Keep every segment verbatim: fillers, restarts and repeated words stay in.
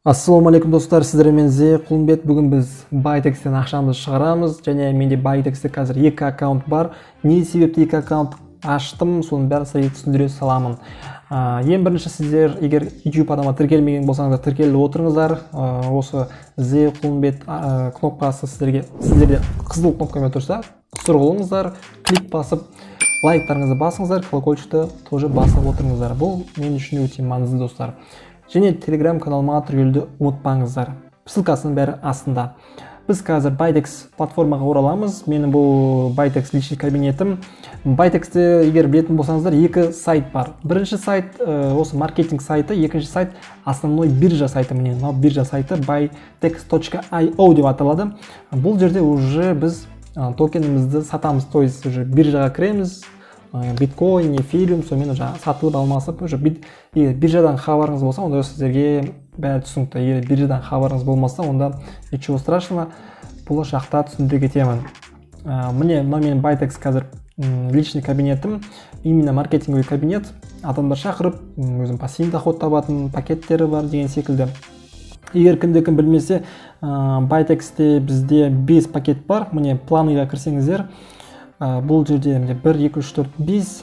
Ассалаумағалейкум достар, сіздермен Зе Құлымбет. Бүгін біз Байтекстен ақшамызды шығарамыз, және менде Байтексте қазір екі аккаунт бар. Не себепті екі аккаунт аштым, соның бәрін сізге түсіндіре саламын. Ең бірінші, сіздер егер YouTube адамға тіркелмеген болсаңыздар, тіркеліп отырыңыздар. Осы Зе Құлымбет кнопкасы сіздерге сіздерде қызыл кнопкамен тұрса, сұрғылыңыздар, клик басып, лайктарыңызды басыңыздар, колокольчикті тоже басып отырыңыздар. Бұл мен үшін өте маңызды достар. Және Telegram каналыма тіркелуді ұмытпаңыздар. Ссылкасының бәрі астында. Біз қазір Байтекс платформаға ораламыз. Менің бұл Байтекс личный кабинетім. Байтексте егер білетін болсаңыздар, екі сайт бар. Бірінші сайт осы маркетинг сайты, екінші сайт основной биржа сайты. Міне, мынау биржа сайты байтекс точка ай о деп аталады. Бұл жерде уже біз токенімізді сатамыз, то есть уже биржаға кіреміз. Биткоин, эфириум, сонымен уже сатылып алмасып, уже биржадан хабарыңыз болса, онда сіздерге бәрі түсінікті. Егер биржадан хабарыңыз болмаса, онда ничего страшного, болашақта түсіндіре кетемін. Міне, мына менің Байтекс қазір личный кабинетім, именно маркетинговый кабинет. Адамдар шақырып, өзім пассивный доход табатын пакеттері бар деген секілді. Егер кімде-кім білмесе, Байтексте бізде бес пакет бар. Міне, планыға кірсеңіздер, бұл жерде бір, екі, үш, төрт, бес.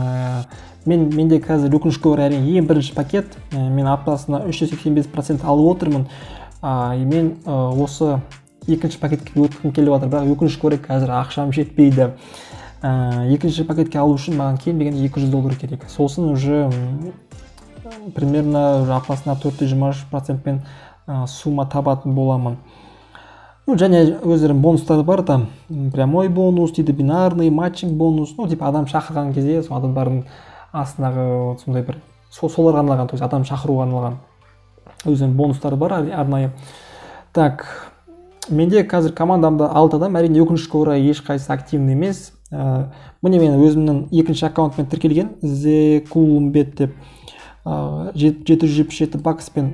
Мен менде қазір өкінішке орай әрине ең бірінші пакет. Мен аптасына үш жүз сексен бес процент алып отырмын. Мен осы екінші пакетке өткім келіп жатыр, бірақ өкінішке орай қазір ақшам жетпейді. Екінші пакетке алу үшін маған кем дегенде екі жүз доллар керек. Сосын уже примерно аптасына төрт жүз жиырма үш процентпен сумма табатын боламын. Ну, және өздерінің бонустары бар, там прямой бонус, дейді, бинарный, матчинг бонус. Ну, типа адам шақырған кезде, сол адамдардың астындағы сондай бір соларға арналған, то есть адам шақыруға арналған өзінің бонустары бар арнайы. Так, менде қазір командамда алты адам, әрине өкінішке орай ешқайсысы активный емес. Міне мен өзімнің екінші аккаунтмен тіркелген, Зе Құлымбет деп жеті жүз жетпіс жеті бакспен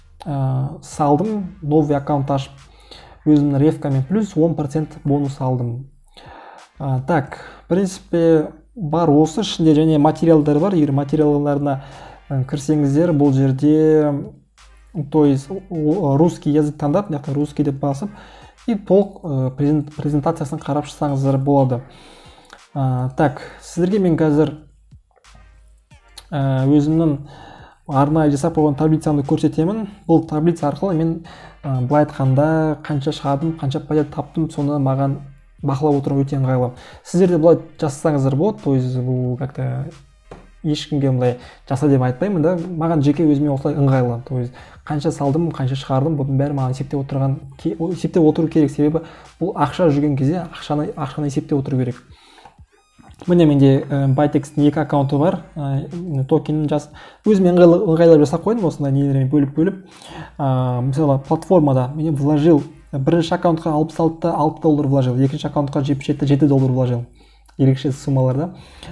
салдым, новый аккаунт ашып. Өзімнің ревкамен плюс он процент бонус алдым. Так, в принципе, бар осы ішінде және материалдар бар. Егер материалдарына кірсеңіздер, бұл жерде, то есть русский язык таңдап, яғни русский деп басып, и толық презентациясын қарап шықсаңыздар болады. Так, сіздерге мен қазір өзімнің арнайы жасап қойған таблицамды көрсетемін. Бұл таблица арқылы мен былай айтқанда қанша шығардым, қанша пайда таптым, соны маған бақылап отыру өте ыңғайлы. Сіздер де былай жасасаңыздар болады, то есть бұл как-то ешкімге былай жаса деп айтпаймын да, маған жеке өзіме осылай ыңғайлы. То есть қанша салдым, қанша шығардым, бұның бәрі маған есептеп отырған, есептеп отыру керек, себебі бұл ақша жүрген кезде ақшаны ақшаны есептеп отыру керек. Міне менде Байтекстің екі аккаунты бар, токенін жас өзіме ыңғайлап жасап қойдым, осындай нелермен бөліп-бөліп. Мысалы платформада мен вложил, бірінші аккаунтқа алпыс алты доллар вложил, екінші аккаунтқа жетпіс жеті жеті доллар вложил. Ерекше суммаларда.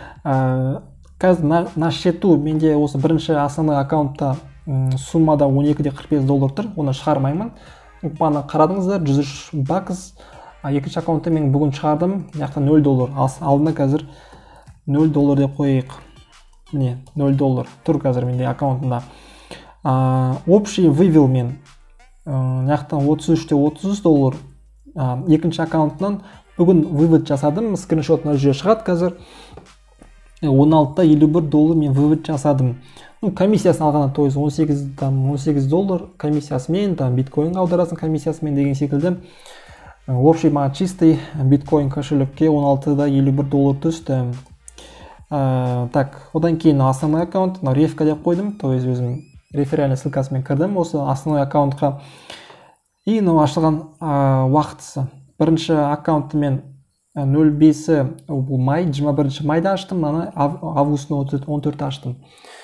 Қазір на счету менде осы бірінші основной аккаунтта суммада он екі де қырық бес доллар тұр, оны шығармаймын. Бана қарадыңыздар, жүз үш бакс. Екінші аккаунтта мен бүгін шығардым, яқта нөл доллар. Алдында қазір нөл доллар деп қойық. Міне, нөл доллар тұр қазір менде аккаунтында. Общий вывел мен яқта отыз үш те отыз үш доллар. Екінші аккаунтынан бүгін вывод жасадым, скриншотына жүре шығады қазір. он алты да елу бір доллар мен вывод жасадым. Ну, комиссиясын алғанда, то есть он сегіз доллар комиссиясымен, там биткоинға аударасың комиссиясымен деген секілді. Общий маған чистый биткоин кошелекке он алты да елу бір доллар түсті. Так, одан кейін основной аккаунт, ревка деп қойдым, то есть өзім реферальный ссылкасымен кірдім осы основной аккаунтқа. И ашылған уақытысы. Бірінші аккаунтты мен нөл бесі бұл май, жиырма бірінші майда аштым, аны августың он төрті аштым.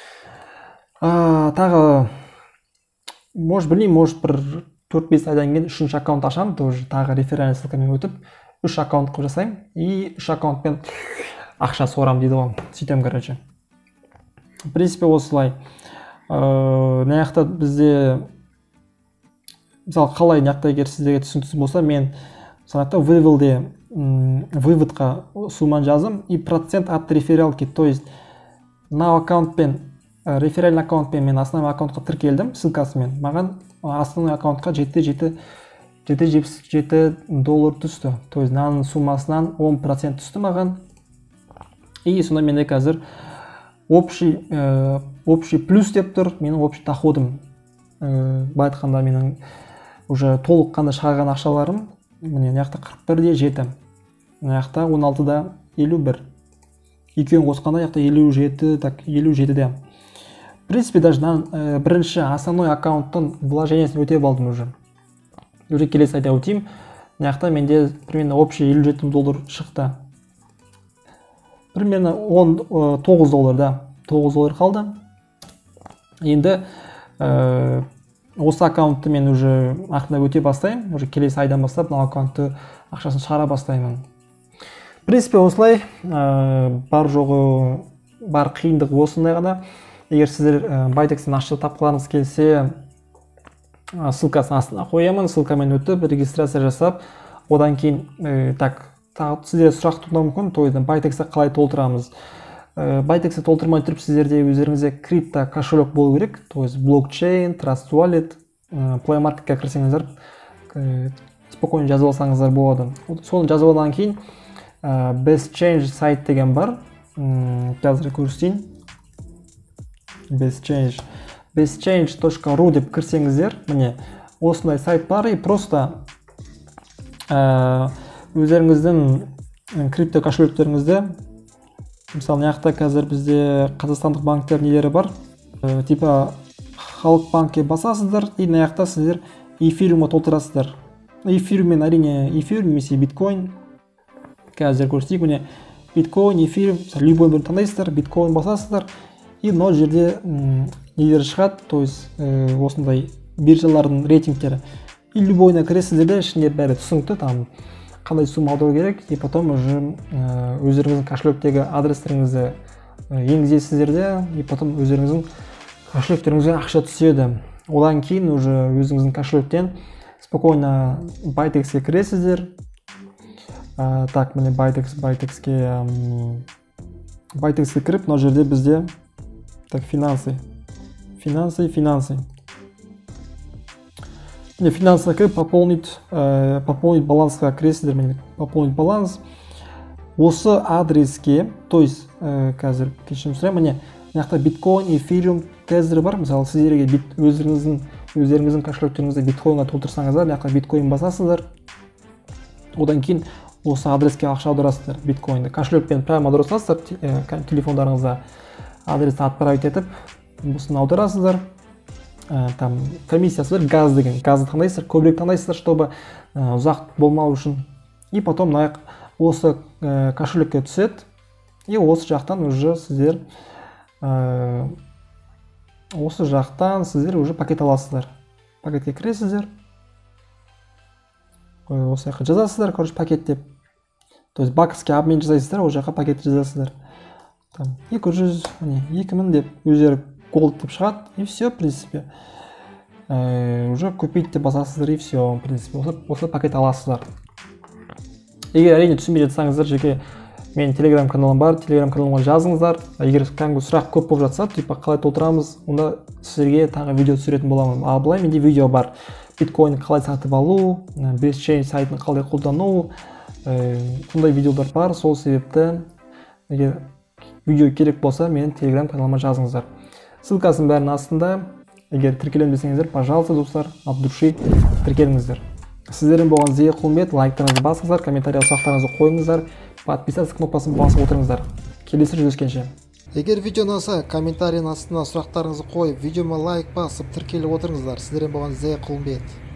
Тағы, может білмеймін, может бір төрт-бес айдан кейін үшінші аккаунт ашамын, тоже тағы реферальный ссылкамен өтіп, үш аккаунт қып жасаймын, и үш аккаунтпен ақша сорам дейді ғой, сөйтем, короче. В принципе, осылай. Наяқта бізде, мысалы, қалай наяқта егер сіздерге түсініксіз болса, мен санатта вывелде выводқа сумманы жазым, и процент от рефералки, то есть, мына аккаунтпен реферальный аккаунтпен мен основной аккаунтқа тіркелдім ссылкасымен. Маған основной аккаунтқа жеті жүз жетпіс жеті доллар түсті. То есть мынаның суммасынан он процент түсті маған. И сонда менде қазір общий общий плюс деп тұр, менің общий доходым. Былай айтқанда менің уже толық қанда шығарған ақшаларым міне мына жақта қырық бір де жеті. Мына жақта он алты да елу бір. Екеуін қосқанда мына жақта елу жеті, так елу жеті де. В принципе, даже бірінші основной аккаунттың вложениесін өтеп алдым уже. Уже келесі айда өтеймін. Мына жақта менде примерно общий елу жеті доллар шықты. Примерно он тоғыз доллар да. тоғыз доллар қалды. Енді осы аккаунтты мен уже ақырындап өте бастаймын. Уже келесі айдан бастап мына аккаунтты ақшасын шығара бастаймын. В принципе, осылай бар жоғы бар қиындық осындай ғана. Егер сіздер Байтекстен ақша тапқыларыңыз келсе, ссылкасын астына қоямын. Ссылкамен өтіп, регистрация жасап, одан кейін так сіздер сұрақ туындауы мүмкін, то есть Байтексті қалай толтырамыз. Байтексті толтырмай тұрып сіздерде өздеріңізде крипто кошелек болу керек, то есть блокчейн, Trust Wallet, Play Marketке кірсеңіздер, спокойно жазып алсаңыздар болады. Соны жазып алғаннан кейін BestChange сайт деген бар. Қазір көрсетейін. BestChange bestchange точка ру деп кірсеңіздер, міне осындай сайт бар, и просто өздеріңіздің крипто кошелектеріңізде, мысалы мына жақта қазір бізде қазақстандық банктер нелері бар, типа халық банкке басасыздар, и мына жақта сіздер эфириумға толтырасыздар. Эфириуммен әрине эфириум немесе биткоин. Қазір көрсетейік, міне биткоин, эфириум, любой бірін таңдайсыздар, биткоин басасыздар, и мына жерде нелер шығады, то есть осындай биржалардың рейтингтері. И любойына кіресіздер де ішінде бәрі түсінікті, там қандай сумма аудару керек, и потом уже өздеріңіздің кошелектегі адрестеріңізді енгізесіздер де, и потом өздеріңіздің кошелектеріңізге ақша түседі. Одан кейін уже өзіңіздің кошелектен спокойно Байтекске кіресіздер. Так, міне Байтекс, Байтекске Байтекске кіріп, мына жерде бізде так финансы. Финансы, финансы. Мне финансовый кіріп пополнить, э, пополнить балансқа кіресіздер, мені пополнить баланс. Осы адреске, то есть э, қазір кешірім сұраймын, міне мына жақта биткоин, эфириум, тезер бар. Мысалы сіздерге бит, өздеріңіздің өздеріңіздің кошелектеріңізді биткоинға толтырсаңыздар, мына жақта биткоин басасыздар. Одан кейін осы адреске ақша аударасыздар, биткоинді. Кошелекпен прямо аударасыздар, э, телефондарыңызға адресті отправить етіп, бұсын аударасыздар. Там комиссиясы бар, газ деген, газды таңдайсыздар, көбірек таңдайсыздар, чтобы ұзақ болмау үшін. И потом осы кошелекке түседі, и осы жақтан уже сіздер осы жақтан сіздер уже пакет аласыздар. Пакетке кіресіздер, осы жаққа жазасыздар, короче, пакет деп. То есть банковский обмен жасайсыздар, ол жаққа пакет жазасыздар. екі жүз, екі мың деп өздері голд деп шығады, и все, в принципе. Уже купить деп басасыздар, и все, в принципе. Осы пакет аласыздар. Егер әрине түсінбей жатсаңыздар, жеке менің телеграм каналым бар, телеграм каналыма жазыңыздар. Егер кәдімгі сұрақ көп болып жатса, типа қалай толтырамыз, онда сіздерге тағы видео түсіретін боламын. Ал былай менде видео бар. Биткоин қалай сатып алу, BestChange сайтын қалай қолдану, сондай видеолар бар. Сол себепті егер видео керек болса, менің телеграм каналыма жазыңыздар. Ссылкасын бәрінің астында. Егер тіркелем десеңіздер, пожалуйста, достар, от души тіркеліңіздер. Сіздердің болған зия құлмет, лайктарыңызды басыңыздар, комментария сұрақтарыңызды қойыңыздар, подписаться кнопкасын басып отырыңыздар. Келесі жүздескенше. Егер видео ұнаса, комментарияның астына сұрақтарыңызды қойып, видеома лайк басып тіркеліп отырыңыздар. Сіздердің болған зия құлмет.